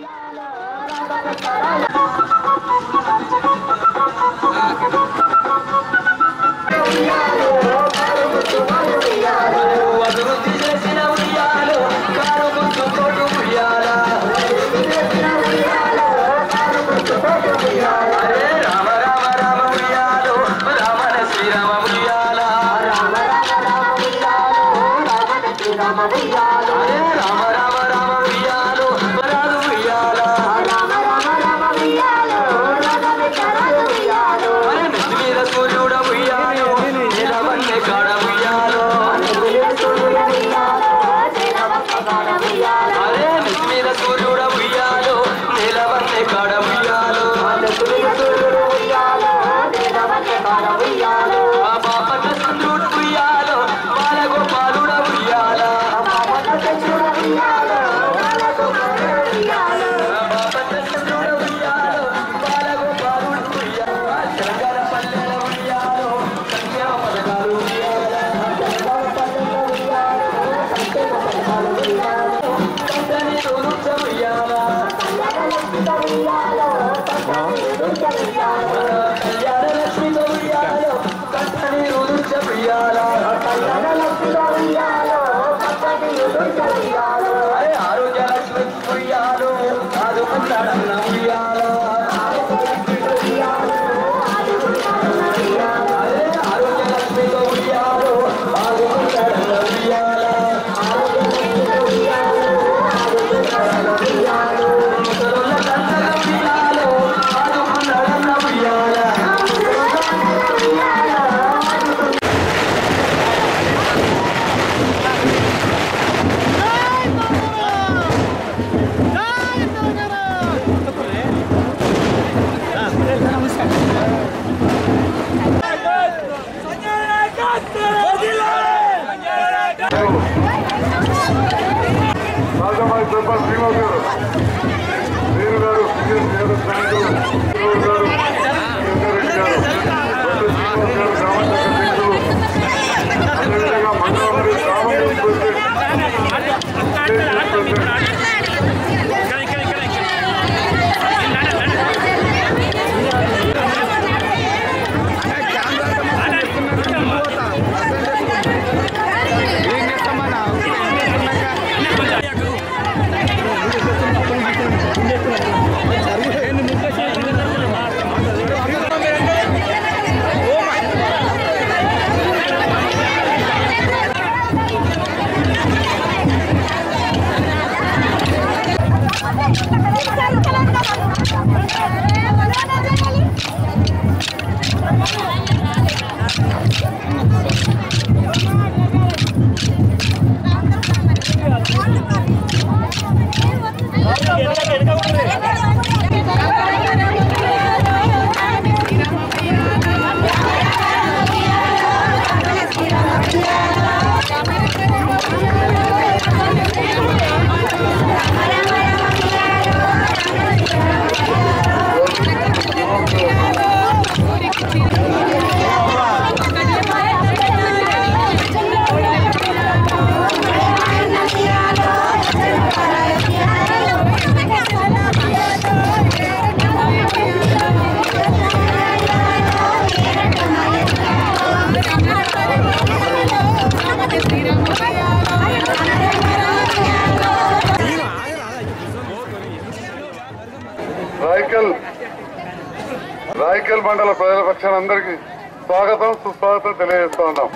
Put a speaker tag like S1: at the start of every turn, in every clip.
S1: రాయికల్ మండల ప్రజల పక్షాలందరికీ స్వాగతం సుస్వాగతం తెలియజేస్తా ఉన్నాం.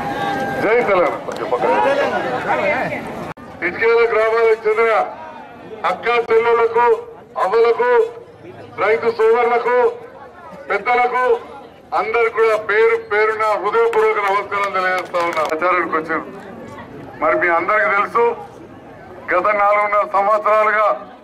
S1: జై తెలంగాణ. ఇటుకేల గ్రామాలకు చెందిన అక్క చెల్లెళ్లకు, అవ్వలకు, రైతు సోదరులకు, పెద్దలకు అందరికి కూడా పేరు పేరున హృదయపూర్వక నమస్కారం తెలియజేస్తా ఉన్నా. ప్రచారానికి వచ్చారు. మరి మీ అందరికీ తెలుసు, గత 4.5 సంవత్సరాలుగా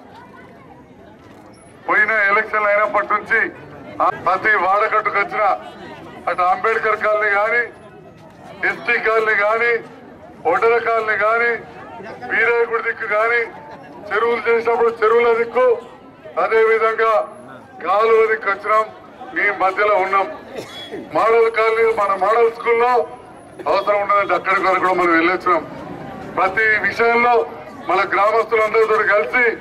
S1: పోయిన ఎలక్షన్లు అయినప్పటి నుంచి ప్రతి వాడకట్టుకు వచ్చిన అటు అంబేద్కర్ కాలనీ కానీ, ఎస్టీ కాలనీ కానీ, ఒడ్డర కాలనీ కానీ, వీరయ్యగుడి దిక్కు కానీ, చెరువులు చేసినప్పుడు చెరువుల దిక్కు, అదేవిధంగా కాలువ దిక్కు వచ్చినాం. మీ మధ్యలో ఉన్నాం. మోడల్ కాలనీ, మన మోడల్ స్కూల్లో అవసరం ఉన్నదంటే అక్కడికి వరకు కూడా మనం వెళ్ళొచ్చినాం. ప్రతి విషయంలో మన గ్రామస్తులందరితో కలిసి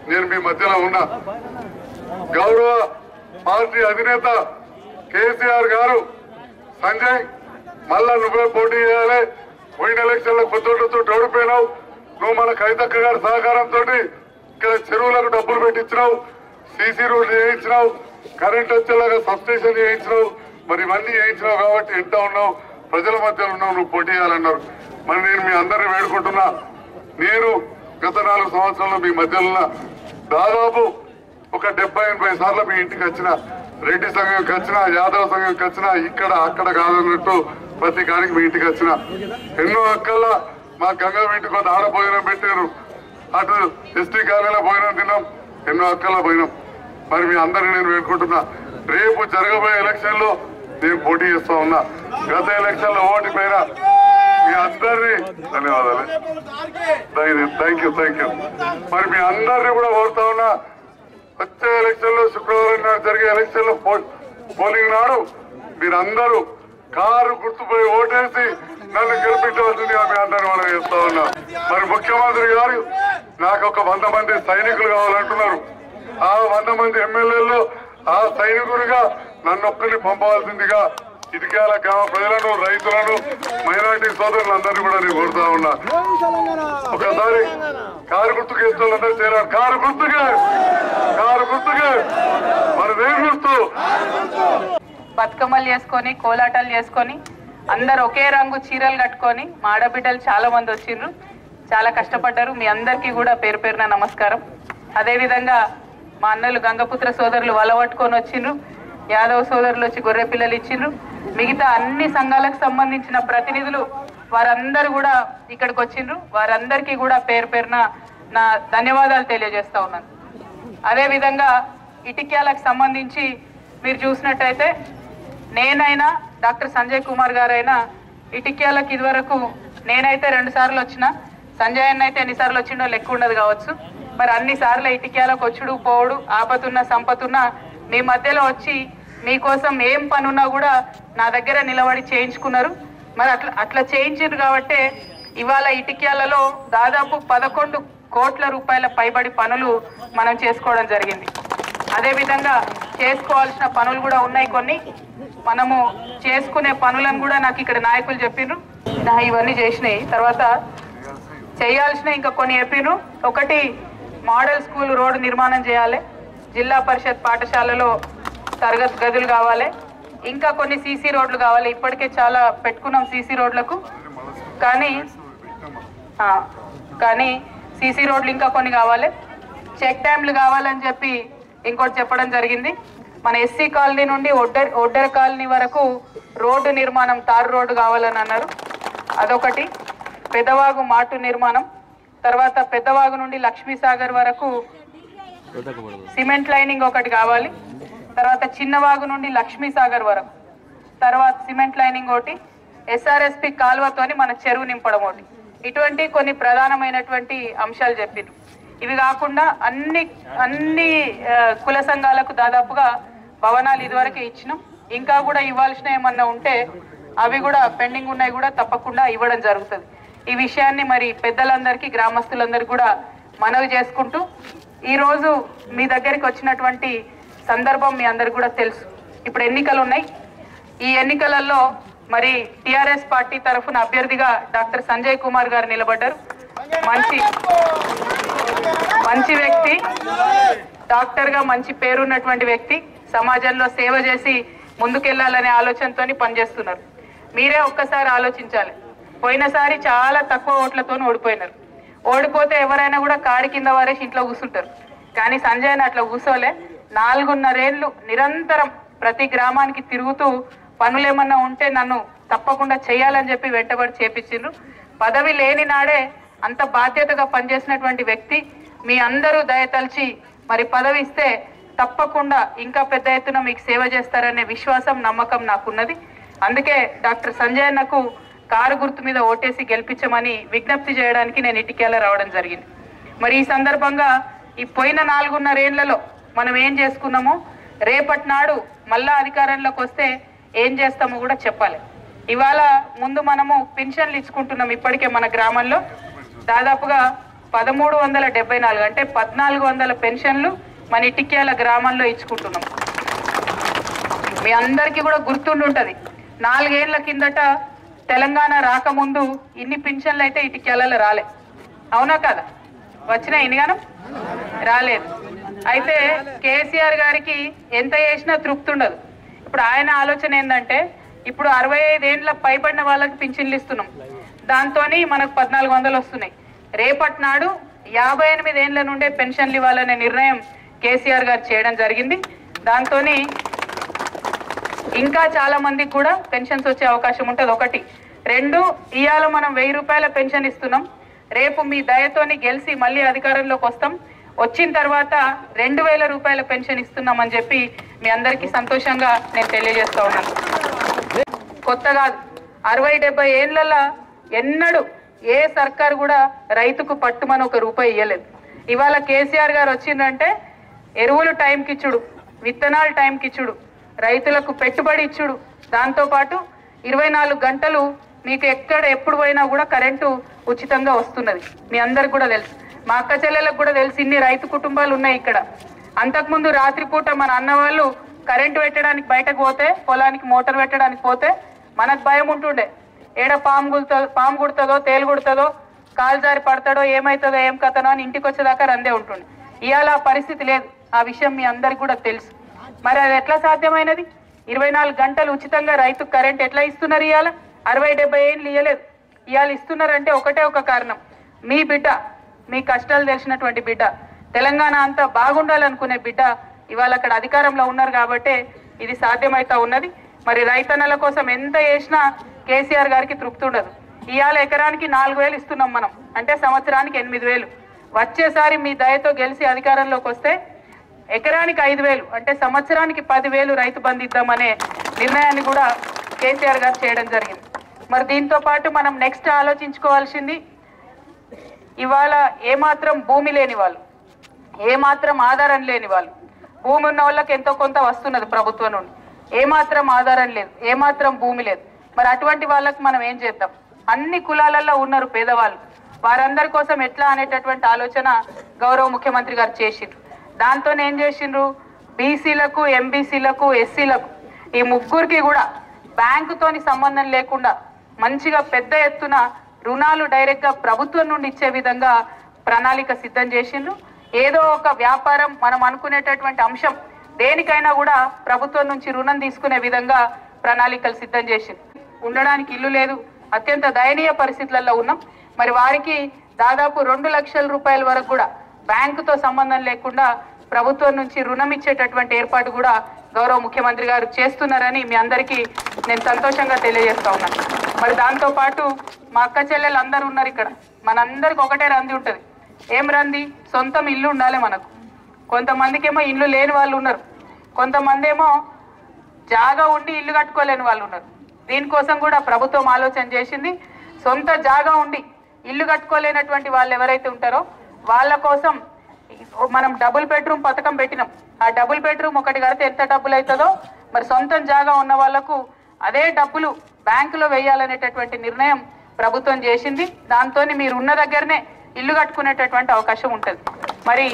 S1: నేను మీ మధ్యలో ఉన్నా. గౌరవ పార్టీ అధినేత కేసీఆర్ గారు సంజయ్ మళ్ళా నువ్వే పోటీ చేయాలి, పోయిన ఎలక్షన్లో కొత్తతో ఓడిపోయినావు, నువ్వు మన కవితక్క గారి సహకారంతో ఇక్కడ చెరువులకు డబ్బులు పెట్టించినావు, సీసీ రోడ్లు చేయించినావు, కరెంట్ వచ్చేలాగా సబ్స్టేషన్ చేయించినావు, మరి ఇవన్నీ చేయించినావు కాబట్టి ఎంత ఉన్నావు, ప్రజల మధ్యలో ఉన్నావు, నువ్వు పోటీ చేయాలన్నారు. మరి నేను మీ అందరినీ వేడుకుంటున్నా. నేను గత 4 సంవత్సరాల్లో మీ మధ్యలో దాదాపు ఒక 70-80 సార్లు మీ ఇంటికి వచ్చిన, రెడ్డి సంఘంకి వచ్చిన, యాదవ్ సంఘంకి వచ్చిన, ఇక్కడ అక్కడ కాదన్నట్టు ప్రతి కానికి మీ ఇంటికి వచ్చిన. ఎన్నో అక్కల్లా మా గంగా ఇంటికి కొంత ఆడ భోజనం పెట్టారు, అటు ఎస్టీ కాలనీలో భోజనం తిన్నాం, ఎన్నో అక్కల్లా పోయినాం. మరి మీ అందరినీ నేను వేడుకుంటున్నా. రేపు జరగబోయే ఎలక్షన్ లో నేను పోటీ చేస్తా ఉన్నా. గత ఎలక్షన్ లో ఓడిపోయినా మీ అందరినీ ధన్యవాదాలు. Thank you. మరి మీ అందరినీ కూడా కోరుతా ఉన్నా, వచ్చే ఎలక్షన్ లో శుక్రవారం నాడు జరిగే ఎలక్షన్ లో పోలింగ్ నాడు మీరందరూ కారు గుర్తుపోయి ఓటేసి నన్ను గెలిపించవలసిందిగా మీ అందరినీ మనం చేస్తా ఉన్నా. మరి ముఖ్యమంత్రి గారు నాకు ఒక 100 మంది సైనికులు కావాలంటున్నారు. ఆ 100 మంది ఎమ్మెల్యేలు ఆ సైనికుడిగా నన్ను ఒక్కరిని పంపవలసిందిగా ఇటుక్యాల గ్రామ ప్రజలను, రైతులను, మైనారిటీ సోదరులందరినీ కూడా నేను కోరుతా ఉన్నా. ఒకసారి కారు గుర్తుకు వేస్తులందరూ చేరారు. కారు గుర్తుగా మరి దేని గుర్తు?
S2: బతుకమ్మలు చేసుకొని, కోలాటాలు చేసుకొని, అందరు ఒకే రంగు చీరలు కట్టుకొని మా ఆడబిడ్డలు చాలా మంది వచ్చిండ్రు, చాలా కష్టపడ్డారు. మీ అందరికీ కూడా పేరు పేరున నమస్కారం. అదేవిధంగా మా అన్నలు గంగపుత్ర సోదరులు వలవట్టుకొని వచ్చిండ్రు, యాదవ్ సోదరులు వచ్చి గొర్రె పిల్లలు ఇచ్చిండ్రు, మిగతా అన్ని సంఘాలకు సంబంధించిన ప్రతినిధులు వారందరూ కూడా ఇక్కడికి వచ్చిండ్రు. వారందరికీ కూడా పేరు పేరున నా ధన్యవాదాలు తెలియజేస్తా ఉన్నాను. అదేవిధంగా ఇటిక్యాలకు సంబంధించి మీరు చూసినట్టయితే నేనైనా డాక్టర్ సంజయ్ కుమార్ గారైనా ఇటిక్యాలకు ఇదివరకు నేనైతే 2 సార్లు వచ్చిన, సంజయ్ అన్న అయితే ఎన్నిసార్లు వచ్చిండో లెక్క ఉండదు కావచ్చు. మరి అన్ని సార్లు ఇటిక్యాలకు వచ్చుడు పోవుడు, ఆపతున్న సంపతున్న మీ మధ్యలో వచ్చి మీకోసం ఏం పనున్నా కూడా నా దగ్గర నిలబడి చేయించుకున్నారు. మరి అట్లా చేయించారు కాబట్టి ఇవాళ ఇటిక్యాలలో దాదాపు 11 కోట్ల రూపాయల పైబడి పనులు మనం చేసుకోవడం జరిగింది. అదేవిధంగా చేసుకోవాల్సిన పనులు కూడా ఉన్నాయి. కొన్ని మనము చేసుకునే పనులను కూడా నాకు ఇక్కడ నాయకులు చెప్పిండ్రు, ఇవన్నీ చేసినాయి. తర్వాత చేయాల్సిన ఇంకా కొన్ని చెప్పిండ్రు. ఒకటి మోడల్ స్కూల్ రోడ్డు నిర్మాణం చేయాలి, జిల్లా పరిషత్ పాఠశాలలో తరగతి గదులు కావాలి, ఇంకా కొన్ని సీసీ రోడ్లు కావాలి. ఇప్పటికే చాలా పెట్టుకున్నాం సీసీ రోడ్లకు, కానీ సీసీ రోడ్లు ఇంకా కొన్ని కావాలి. చెక్ డ్యామ్లు కావాలని చెప్పి ఇంకోటి చెప్పడం జరిగింది. మన ఎస్సీ కాలనీ నుండి ఒడ్డెర కాలనీ వరకు రోడ్డు నిర్మాణం, తారు రోడ్డు కావాలని అన్నారు. అదొకటి. పెద్దవాగు మాటు నిర్మాణం, తర్వాత పెద్దవాగు నుండి లక్ష్మీసాగర్ వరకు సిమెంట్ లైనింగ్ ఒకటి కావాలి. తర్వాత చిన్నవాగు నుండి లక్ష్మీసాగర్ వరకు తర్వాత సిమెంట్ లైనింగ్ ఒకటి, ఎస్ఆర్ఎస్పి కాలువతోని మన చెరువు నింపడం ఒకటి. ఇటువంటి కొన్ని ప్రధానమైనటువంటి అంశాలు చెప్పిండ్రు. ఇవి కాకుండా అన్ని కుల సంఘాలకు దాదాపుగా భవనాలు ఇదివరకు ఇచ్చినాం. ఇంకా కూడా ఇవ్వాల్సిన ఏమన్నా ఉంటే అవి కూడా పెండింగ్ ఉన్నాయి, కూడా తప్పకుండా ఇవ్వడం జరుగుతుంది. ఈ విషయాన్ని మరి పెద్దలందరికీ, గ్రామస్తులందరికీ కూడా మనవి చేసుకుంటూ, ఈరోజు మీ దగ్గరికి వచ్చినటువంటి సందర్భం మీ అందరికి కూడా తెలుసు. ఇప్పుడు ఎన్నికలు ఉన్నాయి. ఈ ఎన్నికలలో మరి టిఆర్ఎస్ పార్టీ తరఫున అభ్యర్థిగా డాక్టర్ సంజయ్ కుమార్ గారు నిలబడ్డారు. మంచి వ్యక్తి, డాక్టర్గా మంచి పేరున్నటువంటి వ్యక్తి, సమాజంలో సేవ చేసి ముందుకెళ్లాలనే ఆలోచనతో పనిచేస్తున్నారు. మీరే ఒక్కసారి ఆలోచించాలి. పోయినసారి చాలా తక్కువ ఓట్లతో ఓడిపోయినారు. ఓడిపోతే ఎవరైనా కూడా కాడి కింద వారేసి ఇంట్లో కూర్చుంటారు. కానీ సంజయ్ అట్లా కూర్చోలే. 4.5 ఏళ్ళు నిరంతరం ప్రతి గ్రామానికి తిరుగుతూ పనులు ఏమన్నా ఉంటే నన్ను తప్పకుండా చేయాలని చెప్పి వెంటబడి చేపించిండ్రు. పదవి లేని నాడే అంత బాధ్యతగా పనిచేసినటువంటి వ్యక్తి. మీ అందరూ దయతలిచి మరి పదవి ఇస్తే తప్పకుండా ఇంకా పెద్ద ఎత్తున మీకు సేవ చేస్తారనే విశ్వాసం, నమ్మకం నాకున్నది. అందుకే డాక్టర్ సంజయ్ అన్నకు కారు గుర్తు మీద ఓటేసి గెలిపించమని విజ్ఞప్తి చేయడానికి నేను ఇటిక్యాల రావడం జరిగింది. మరి ఈ సందర్భంగా ఈ పోయిన 4.5 ఏళ్లలో మనం ఏం చేసుకున్నామో, రేపటి నాడు మళ్ళా అధికారంలోకి వస్తే ఏం చేస్తామో కూడా చెప్పాలి. ఇవాళ ముందు మనము పెన్షన్లు ఇచ్చుకుంటున్నాం. ఇప్పటికే మన గ్రామంలో దాదాపుగా 1374 అంటే 1400 పెన్షన్లు మన ఇటిక్యాల గ్రామంలో ఇచ్చుకుంటున్నాం. మీ అందరికీ కూడా గుర్తుండి ఉంటుంది, 4 ఏళ్ల కిందట తెలంగాణ రాకముందు ఇన్ని పెన్షన్లు అయితే ఇటిక్యాలలో రాలే, అవునా కదా? వచ్చినా ఇన్నిగానం రాలేదు. అయితే కేసీఆర్ గారికి ఎంత చేసినా తృప్తి ఉండదు. ఇప్పుడు ఆయన ఆలోచన ఏంటంటే, ఇప్పుడు 65 ఏళ్ళ పైబడిన వాళ్ళకి పింఛన్లు ఇస్తున్నాం, దాంతో మనకు 1400 వస్తున్నాయి. రేపటి నాడు 58 ఏళ్ళ నుండే పెన్షన్లు ఇవ్వాలనే నిర్ణయం కేసీఆర్ గారు చేయడం జరిగింది. దాంతో ఇంకా చాలా మందికి కూడా పెన్షన్స్ వచ్చే అవకాశం ఉంటుంది. 1, 2 ఇవాళ మనం 1000 రూపాయల పెన్షన్ ఇస్తున్నాం. రేపు మీ దయతోని గెలిచి మళ్ళీ అధికారంలోకి వస్తాం, వచ్చిన తర్వాత 2000 రూపాయల పెన్షన్ ఇస్తున్నామని చెప్పి మీ అందరికీ సంతోషంగా నేను తెలియజేస్తా ఉన్నాను. కొత్త కాదు, 60-70 ఏళ్ళల్లో ఎన్నడూ ఏ సర్కారు కూడా రైతుకు పట్టుమని 1 రూపాయి ఇవ్వలేదు. ఇవాళ కేసీఆర్ గారు వచ్చిందంటే ఎరువులు టైంకి ఇచ్చుడు, విత్తనాలు టైంకి ఇచ్చుడు, రైతులకు పెట్టుబడి ఇచ్చుడు, దాంతోపాటు 24 గంటలు మీకు ఎక్కడ ఎప్పుడు పోయినా కూడా కరెంటు ఉచితంగా వస్తున్నది. మీ అందరికి కూడా తెలుసు, మా అక్క చెల్లెలకు కూడా తెలుసు, ఇన్ని రైతు కుటుంబాలు ఉన్నాయి ఇక్కడ. అంతకుముందు రాత్రిపూట మన అన్న వాళ్ళు కరెంటు పెట్టడానికి బయటకు పోతే, పొలానికి మోటార్ పెట్టడానికి పోతే మనకు భయం ఉంటుండే, ఏడ పాము కుడుతుందో తేలు కుడుతుందో, కాలు జారి పడతాడో, ఏమవుతుందో ఏం కథనో అని ఇంటికి వచ్చేదాకా రందే ఉంటుండే. ఇవాళ ఆ పరిస్థితి లేదు, ఆ విషయం మీ అందరికి కూడా తెలుసు. మరి అది ఎట్లా సాధ్యమైనది? 24 గంటలు ఉచితంగా రైతుకు కరెంట్ ఎట్లా ఇస్తున్నారు? ఇవాళ 60-70 ఏళ్ళు ఇవ్వలేదు, ఇవాళ ఇస్తున్నారంటే ఒకటే ఒక కారణం, మీ బిడ్డ, మీ కష్టాలు తెలిసినటువంటి బిడ్డ, తెలంగాణ అంతా బాగుండాలనుకునే బిడ్డ ఇవాళ అక్కడ అధికారంలో ఉన్నారు కాబట్టి ఇది సాధ్యమైతా ఉన్నది. మరి రైతన్నల కోసం ఎంత చేసినా కేసీఆర్ గారికి తృప్తి ఉండదు. ఇవాళ ఎకరానికి 4000 ఇస్తున్నాం మనం, అంటే సంవత్సరానికి 8000. వచ్చేసారి మీ దయతో గెలిచి అధికారంలోకి వస్తే ఎకరానికి 5000, అంటే సంవత్సరానికి 10,000 రైతు బంధు ఇద్దామనే నిర్ణయాన్ని కూడా కేసీఆర్ గారు చేయడం జరిగింది. మరి దీంతో పాటు మనం నెక్స్ట్ ఆలోచించుకోవాల్సింది, ఇవాళ ఏమాత్రం భూమి లేని వాళ్ళు, ఏమాత్రం ఆధారం లేని వాళ్ళు, భూమి ఉన్న వాళ్ళకి ఎంతో కొంత వస్తున్నది ప్రభుత్వం నుండి, ఏమాత్రం ఆధారం లేదు, ఏమాత్రం భూమి లేదు. మరి అటువంటి వాళ్ళకి మనం ఏం చేద్దాం? అన్ని కులాలలో ఉన్నారు పేదవాళ్ళు, వారందరి కోసం ఎట్లా అనేటటువంటి ఆలోచన గౌరవ ముఖ్యమంత్రి గారు చేసిండ్రు. దాంతో ఏం చేసిండ్రు, బీసీలకు, ఎంబీసీలకు, ఎస్సీలకు ఈ ముగ్గురికి కూడా బ్యాంకుతోని సంబంధం లేకుండా మంచిగా పెద్ద ఎత్తున రుణాలు డైరెక్ట్గా ప్రభుత్వం నుండి ఇచ్చే విధంగా ప్రణాళిక సిద్ధం చేసిండ్రు. ఏదో ఒక వ్యాపారం మనం అనుకునేటటువంటి అంశం దేనికైనా కూడా ప్రభుత్వం నుంచి రుణం తీసుకునే విధంగా ప్రణాళికలు సిద్ధం చేసింది. ఉండడానికి ఇల్లు లేదు, అత్యంత దయనీయ పరిస్థితులలో ఉన్నాం. మరి వారికి దాదాపు 2 లక్షల రూపాయల వరకు కూడా బ్యాంకుతో సంబంధం లేకుండా ప్రభుత్వం నుంచి రుణం ఇచ్చేటటువంటి ఏర్పాటు కూడా గౌరవ ముఖ్యమంత్రి గారు చేస్తున్నారని మీ అందరికీ నేను సంతోషంగా తెలియజేస్తా ఉన్నాను. మరి దాంతోపాటు మా అక్క చెల్లెలు అందరూ ఉన్నారు ఇక్కడ, మనందరికి ఒకటే రంది ఉంటుంది. ఏం రంది? సొంతం ఇల్లు ఉండాలి మనకు. కొంతమందికి ఏమో ఇల్లు లేని వాళ్ళు ఉన్నారు, కొంతమంది ఏమో జాగా ఉండి ఇల్లు కట్టుకోలేని వాళ్ళు ఉన్నారు. దీనికోసం కూడా ప్రభుత్వం ఆలోచన చేసింది. సొంత జాగా ఉండి ఇల్లు కట్టుకోలేనటువంటి వాళ్ళు ఎవరైతే ఉంటారో వాళ్ళ కోసం మనం డబుల్ బెడ్రూమ్ పథకం పెట్టినాం. ఆ డబుల్ బెడ్రూమ్ ఒకటి కడితే ఎంత డబ్బులు అవుతుందో మరి సొంతం జాగా ఉన్న వాళ్ళకు అదే డబ్బులు బ్యాంకులో వేయాలనేటటువంటి నిర్ణయం ప్రభుత్వం చేసింది. దాంతో మీరు ఉన్న దగ్గరనే ఇల్లు కట్టుకునేటటువంటి అవకాశం ఉంటుంది. మరి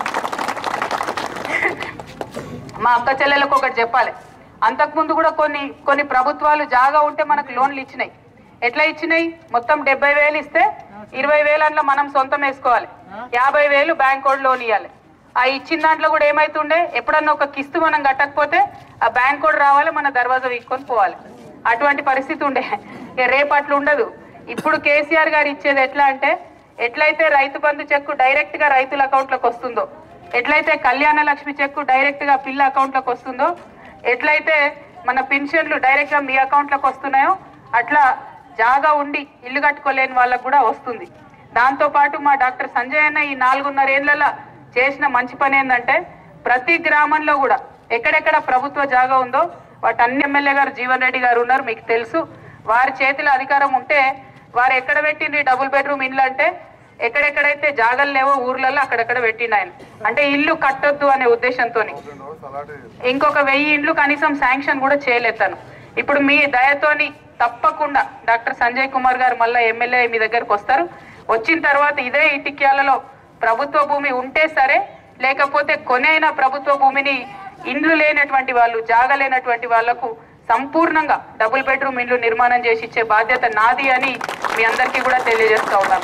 S2: మా అక్క చెల్లెలకు ఒకటి చెప్పాలి, అంతకుముందు కూడా కొన్ని ప్రభుత్వాలు జాగా ఉంటే మనకు లోన్లు ఇచ్చినాయి. ఎట్లా ఇచ్చినాయి? మొత్తం 70,000 ఇస్తే 20,000 అందులో మనం సొంతం వేసుకోవాలి, 50,000 బ్యాంక్ కోడ్ లోన్ ఇవ్వాలి. ఆ ఇచ్చిన దాంట్లో కూడా ఏమైతుండే, ఎప్పుడన్నా ఒక కిస్తు మనం కట్టకపోతే ఆ బ్యాంక్ కోడ్ రావాలి, మన దర్వాజా వీక్కొని పోవాలి. అటువంటి పరిస్థితి ఉండే. రేపు అట్లా ఉండదు. ఇప్పుడు కేసీఆర్ గారు ఇచ్చేది ఎట్లా అంటే, ఎట్లయితే రైతు బంధు చెక్కు డైరెక్ట్ గా రైతుల అకౌంట్లోకి వస్తుందో, ఎట్లయితే కళ్యాణ లక్ష్మి చెక్కు డైరెక్ట్ గా పిల్ల అకౌంట్లోకి వస్తుందో, ఎట్లయితే మన పెన్షన్లు డైరెక్ట్ గా మీ అకౌంట్లోకి వస్తున్నాయో అట్లా జాగా ఉండి ఇల్లు కట్టుకోలేని వాళ్ళకు కూడా వస్తుంది. దాంతో పాటు మా డాక్టర్ సంజయ్ అన్న ఈ 4.5 ఏళ్లలో చేసిన మంచి పని ఏంటంటే, ప్రతి గ్రామంలో కూడా ఎక్కడెక్కడ ప్రభుత్వ జాగా ఉందో వాటి అన్ని ఎమ్మెల్యే గారు జీవన్ రెడ్డి గారు ఉన్నారు, మీకు తెలుసు. వారి చేతిలో అధికారం ఉంటే వారు ఎక్కడ పెట్టిండ్రు డబుల్ బెడ్రూమ్ ఇల్లు అంటే, ఎక్కడెక్కడైతే జాగలు లేవో ఊర్లలో అక్కడెక్కడ పెట్టిండు ఆయన. అంటే ఇల్లు కట్టొద్దు అనే ఉద్దేశంతో ఇంకొక 1000 ఇండ్లు కనీసం శాంక్షన్ కూడా చేయలేతాను. ఇప్పుడు మీ దయతోని తప్పకుండా డాక్టర్ సంజయ్ కుమార్ గారు మళ్ళీ ఎమ్మెల్యే మీ దగ్గరకు వస్తారు. వచ్చిన తర్వాత ఇదే ఇటిక్యాలలో ప్రభుత్వ భూమి ఉంటే సరే, లేకపోతే కొనైన ప్రభుత్వ భూమిని ఇండ్లు లేనటువంటి వాళ్ళు, జాగ లేనటువంటి వాళ్లకు సంపూర్ణంగా డబుల్ బెడ్రూమ్ ఇండ్లు నిర్మాణం చేసి ఇచ్చే బాధ్యత నాది అని మీ అందరికీ కూడా తెలియజేస్తా ఉన్నాను.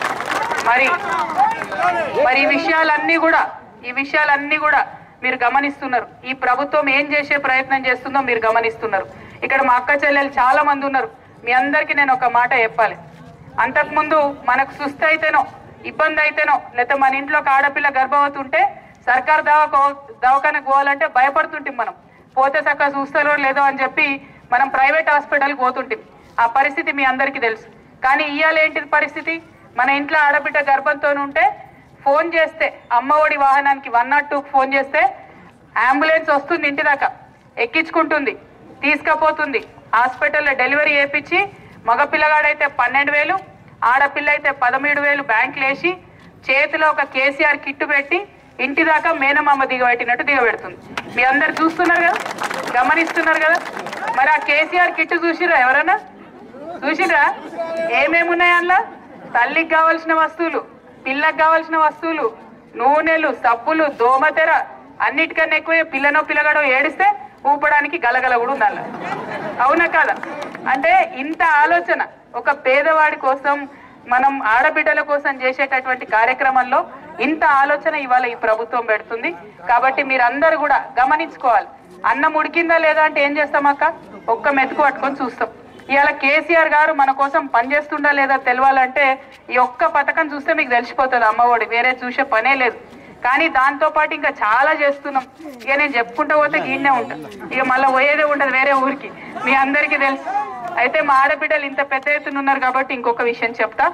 S2: మరి ఈ విషయాలన్నీ కూడా మీరు గమనిస్తున్నారు. ఈ ప్రభుత్వం ఏం చేసే ప్రయత్నం చేస్తుందో మీరు గమనిస్తున్నారు. ఇక్కడ మా అక్క చెల్లెలు చాలా మంది ఉన్నారు. మీ అందరికీ నేను ఒక మాట చెప్పాలి. అంతకుముందు మనకు సుస్థ అయితేనో, ఇబ్బంది అయితేనో, లేకపోతే మన ఇంట్లో ఒక ఆడపిల్ల గర్భవతి ఉంటే సర్కార్ దవాఖానకు పోవాలంటే భయపడుతుంటాం. మనం పోతే చక్కగా చూస్తారో లేదో అని చెప్పి మనం ప్రైవేట్ హాస్పిటల్కి పోతుంటాం. ఆ పరిస్థితి మీ అందరికీ తెలుసు. కానీ ఇవాళ ఏంటిది పరిస్థితి? మన ఇంట్లో ఆడబిడ్డ గర్భంతో ఉంటే ఫోన్ చేస్తే, అమ్మఒడి వాహనానికి 102కి ఫోన్ చేస్తే అంబులెన్స్ వస్తుంది, ఇంటి దాకా ఎక్కించుకుంటుంది, తీసుకుపోతుంది, హాస్పిటల్లో డెలివరీ చేయించి మగపిల్లగాడైతే 12,000, ఆడపిల్ల అయితే 13,000 బ్యాంకులు వేసి చేతిలో ఒక కేసీఆర్ కిట్టు పెట్టి ఇంటి దాకా మేనమామ దిగబెట్టినట్టు దిగబెడుతుంది. మీ అందరు చూస్తున్నారు కదా, గమనిస్తున్నారు కదా. మరి ఆ కేసీఆర్ కిట్టు చూసిరా? ఎవరన్నా చూసిరా? ఏమేమి ఉన్నాయి అందులో? తల్లికి కావాల్సిన వస్తువులు, పిల్లకి కావాల్సిన వస్తువులు, నూనెలు, సబ్బులు, దోమతెర, అన్నిటికన్నా ఎక్కువ పిల్లగాడో ఏడిస్తే ఊపడానికి గలగల కూడా ఉండాలి. అవునా కాదా? అంటే ఇంత ఆలోచన ఒక పేదవాడి కోసం, మనం ఆడబిడ్డల కోసం చేసేటటువంటి కార్యక్రమంలో ఇంత ఆలోచన ఇవాళ ఈ ప్రభుత్వం పెడుతుంది. కాబట్టి మీరందరూ కూడా గమనించుకోవాలి. అన్నం ఉడికిందా లేదా అంటే ఏం చేస్తామక్క? ఒక్క మెతుకు పట్టుకొని చూస్తాం. ఇవాళ కేసీఆర్ గారు మన కోసం పనిచేస్తుండా లేదా తెలవాలంటే ఈ ఒక్క పథకం చూస్తే మీకు తెలిసిపోతుంది. అమ్మఒడి వేరే చూసే పనే లేదు. కానీ దాంతో పాటు ఇంకా చాలా చేస్తున్నాం. ఇక నేను చెప్పుకుంటూ పోతే గీనే ఉంటా, ఇక మళ్ళీ పోయేదే ఉండదు వేరే ఊరికి, మీ అందరికీ తెలుసు. అయితే మా ఆడబిడ్డలు ఇంత పెద్ద ఎత్తున ఉన్నారు కాబట్టి ఇంకొక విషయం చెప్తా.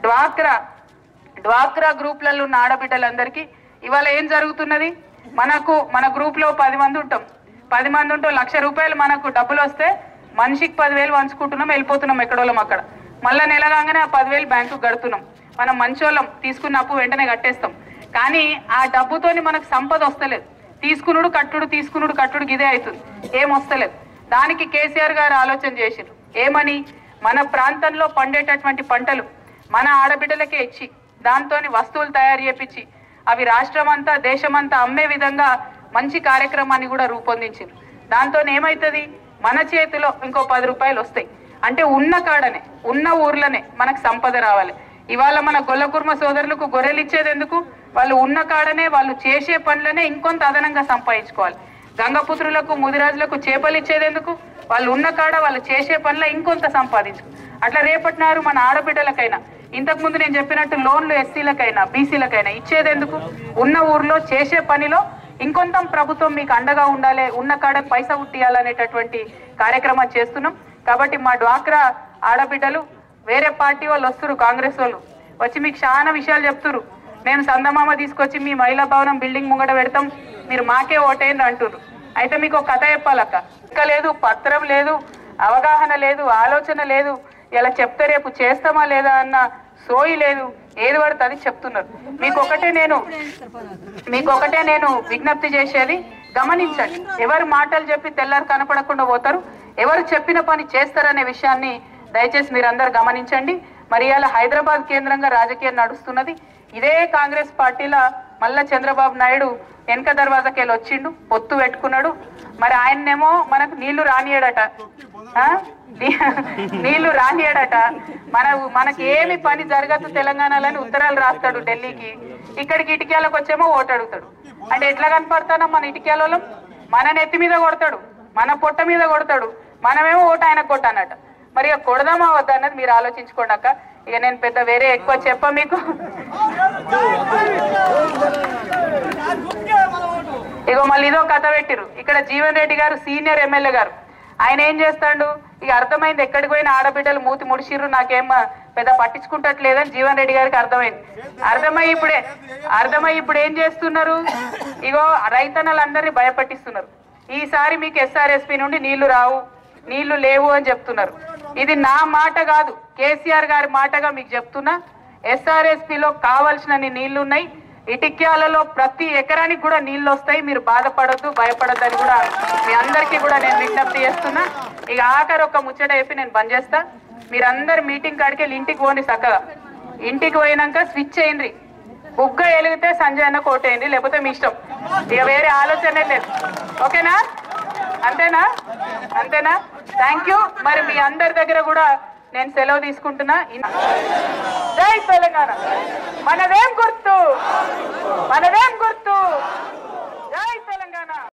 S2: డ్వాక్రా గ్రూప్లలో ఉన్న ఆడబిడ్డలందరికీ ఇవాళ ఏం జరుగుతున్నది? మన గ్రూప్లో 10 మంది ఉంటాం. 10 మంది ఉంటే 1,00,000 రూపాయలు మనకు డబ్బులు వస్తే మనిషికి 10,000 పంచుకుంటున్నాం, వెళ్ళిపోతున్నాం ఎక్కడోళ్ళం అక్కడ. మళ్ళీ నెల కాగానే ఆ 10,000 బ్యాంకుకు కడుతున్నాం. మనం మంచోళ్ళం, తీసుకున్న అప్పు వెంటనే కట్టేస్తాం. కానీ ఆ డబ్బుతోని మనకు సంపద వస్తలేదు. తీసుకునుడు కట్టుడు ఇదే అవుతుంది, ఏం వస్తలేదు. దానికి కేసీఆర్ గారు ఆలోచన చేసిరు. ఏమని? మన ప్రాంతంలో పండేటటువంటి పంటలు మన ఆడబిడ్డలకే ఇచ్చి దాంతో వస్తువులు తయారు చేపించి అవి రాష్ట్రమంతా దేశమంతా అమ్మే విధంగా మంచి కార్యక్రమాన్ని కూడా రూపొందించారు. దాంతో ఏమవుతుంది? మన చేతిలో ఇంకో 10 రూపాయలు వస్తాయి. అంటే ఉన్న కాడనే, ఉన్న ఊర్లోనే మనకు సంపద రావాలి. ఇవాళ మన గొల్లకుర్మ సోదరులకు గొర్రెలు ఇచ్చేది ఎందుకు? వాళ్ళు ఉన్న కాడనే, వాళ్ళు చేసే పనులనే ఇంకొంత అదనంగా సంపాదించుకోవాలి. గంగపుత్రులకు, ముదిరాజులకు చేపలు ఇచ్చేది ఎందుకు? వాళ్ళు ఉన్న కాడ వాళ్ళు చేసే పనుల ఇంకొంత సంపాదించు. అట్లా రేపటి నాడు మన ఆడబిడ్డలకైనా, ఇంతకుముందు నేను చెప్పినట్టు లోన్లు ఎస్సీలకైనా బీసీలకైనా ఇచ్చేది ఎందుకు? ఉన్న ఊర్లో చేసే పనిలో ఇంకొంత ప్రభుత్వం మీకు అండగా ఉండాలి, ఉన్న కాడ పైసా ఉట్టియాలనేటటువంటి కార్యక్రమం చేస్తున్నాం. కాబట్టి మా డ్వాక్రా ఆడబిడ్డలు వేరే పార్టీ వాళ్ళు వస్తున్నారు, కాంగ్రెస్ వాళ్ళు వచ్చి మీకు చాలా విషయాలు చెప్తున్నారు. మేము సందమామ తీసుకొచ్చి మీ మహిళా భవనం బిల్డింగ్ ముంగట పెడతాం, మీరు మాకే ఓటేయండి అంటున్నారు. అయితే మీకు ఒక కథ చెప్పాలక్క. ఇంకా లేదు, పత్రం లేదు, అవగాహన లేదు, ఆలోచన లేదు. ఇలా చెప్తే రేపు చేస్తామా లేదా అన్న సోయి లేదు. ఏది పడితే అది చెప్తున్నారు. మీకొకటే నేను విజ్ఞప్తి చేసేది, గమనించండి. ఎవరు మాటలు చెప్పి తెల్లారు కనపడకుండా పోతారు, ఎవరు చెప్పిన పని చేస్తారనే విషయాన్ని దయచేసి మీరందరూ గమనించండి. మరి ఇలా హైదరాబాద్ కేంద్రంగా రాజకీయం నడుస్తున్నది. ఇదే కాంగ్రెస్ పార్టీలో మళ్ళా చంద్రబాబు నాయుడు వెనక దర్వాజాకెళ్ళి వచ్చిండు, పొత్తు పెట్టుకున్నాడు. మరి ఆయన్నేమో మనకు నీళ్లు రానియడట, మనకి ఏమి పని జరగదు తెలంగాణలోని ఉత్తరాలు రాస్తాడు ఢిల్లీకి. ఇక్కడికి ఇటిక్యాలకు వచ్చేమో ఓటు అడుగుతాడు. అంటే ఎట్లా కనపడతానో మన ఇటిక్యాలలో? మన నెత్తి మీద కొడతాడు, మన పొట్ట మీద కొడతాడు, మనమేమో ఓటు ఆయనకు కొట్టానట. మరి ఇక కొడదామా వద్దా అన్నది మీరు ఆలోచించుకోండి అక్క. ఇక నేను పెద్ద వేరే ఎక్కువ చెప్ప మీకు. ఇగో మళ్ళీ ఇదో కథ పెట్టిరు. ఇక్కడ జీవన్ రెడ్డి గారు సీనియర్ ఎమ్మెల్యే గారు, ఆయన ఏం చేస్తాడు? ఇక అర్థమైంది, ఎక్కడికి పోయిన ఆడబిడ్డలు మూతి ముడిసిర్రు, నాకేం పెద్ద పట్టించుకుంటట్లేదని జీవన్ రెడ్డి గారికి అర్థమైంది. అర్థమై ఇప్పుడు ఏం చేస్తున్నారు? ఇగో రైతన్నలందరినీ భయపట్టిస్తున్నారు. ఈసారి మీకు ఎస్ఆర్ఎస్పీ నుండి నీళ్లు రావు, నీళ్లు లేవు అని చెప్తున్నారు. ఇది నా మాట కాదు, కేసీఆర్ గారి మాటగా మీకు చెప్తున్నా. ఎస్ఆర్ఎస్పీలో కావాల్సినన్ని నీళ్లు ఉన్నాయి. ఇటిక్యాలలో ప్రతి ఎకరానికి కూడా నీళ్లు వస్తాయి. మీరు బాధపడద్దు, భయపడద్దు అని కూడా మీ అందరికీ కూడా నేను విజ్ఞప్తి చేస్తున్నా. ఇక ఆఖరి ఒక ముచ్చట చెప్పి నేను బంద్ చేస్తా. మీరందరు మీటింగ్ కాడికి వెళ్ళి ఇంటికి పోండి చక్కగా. ఇంటికి పోయినాక స్విచ్ చేయండి. బుగ్గ వెలిగితే సంజయ్ అన్న కోటేయండి, లేకపోతే మీ ఇష్టం. ఇక వేరే ఆలోచనే లేదు. ఓకేనా? అంతేనా? అంతేనా? Thank you. మరి మీ అందరి దగ్గర కూడా నేను సెలవు తీసుకుంటున్నా. జై తెలంగాణ. మనదేం గుర్తు? మనదేం గుర్తు?